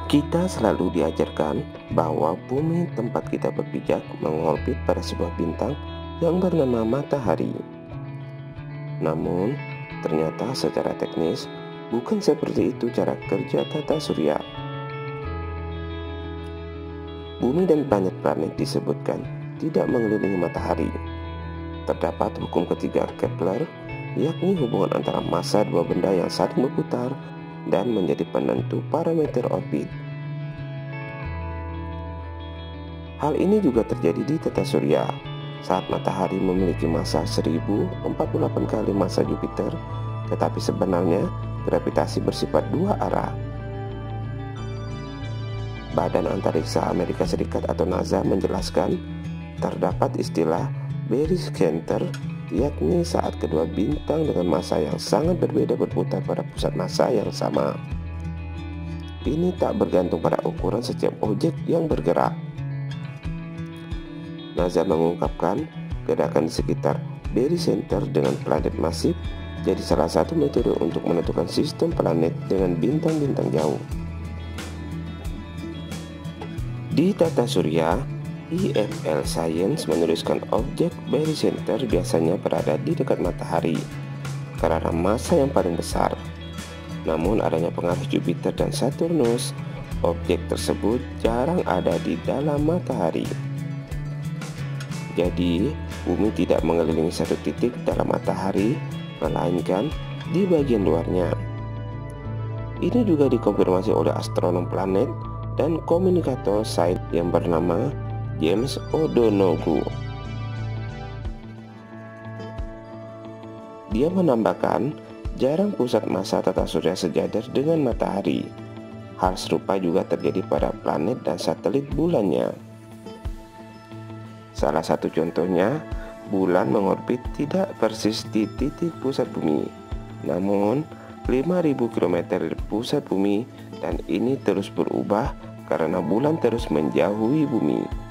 Kita selalu diajarkan bahwa bumi tempat kita berpijak mengorbit pada sebuah bintang yang bernama matahari. Namun, ternyata secara teknis bukan seperti itu cara kerja tata surya. Bumi dan planet-planet disebutkan tidak mengelilingi matahari. Terdapat hukum ketiga Kepler, yakni hubungan antara massa dua benda yang saling berputar dan menjadi penentu parameter orbit. Hal ini juga terjadi di tata surya saat matahari memiliki massa 1048 kali massa Jupiter, tetapi sebenarnya gravitasi bersifat dua arah. Badan Antariksa Amerika Serikat atau NASA menjelaskan terdapat istilah barycenter, yakni saat kedua bintang dengan massa yang sangat berbeda berputar pada pusat massa yang sama. Ini tak bergantung pada ukuran setiap objek yang bergerak. NASA mengungkapkan gerakan di sekitar barycenter dengan planet masif jadi salah satu metode untuk menentukan sistem planet dengan bintang-bintang jauh. Di tata surya, IFL Science menuliskan objek barycenter biasanya berada di dekat matahari karena massa yang paling besar. Namun adanya pengaruh Jupiter dan Saturnus, objek tersebut jarang ada di dalam matahari. Jadi, bumi tidak mengelilingi satu titik dalam matahari, melainkan di bagian luarnya. Ini juga dikonfirmasi oleh astronom planet dan komunikator sains yang bernama James O'Donoghue. Dia menambahkan, jarang pusat massa tata surya sejajar dengan matahari. Hal serupa juga terjadi pada planet dan satelit bulannya. Salah satu contohnya, bulan mengorbit tidak persis di titik pusat bumi, namun 5.000 km dari pusat bumi, dan ini terus berubah karena bulan terus menjauhi bumi.